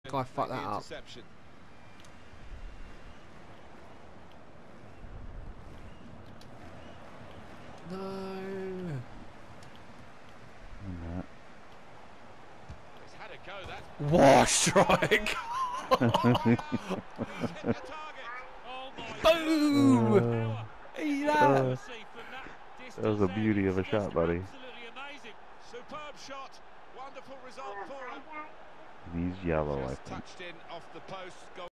Guy fucked that up. No. What strike! Boom! Eat that! That was a beauty of a shot, buddy. Superb shot. Wonderful result for him. He's yellow, I think. Touched in off the post.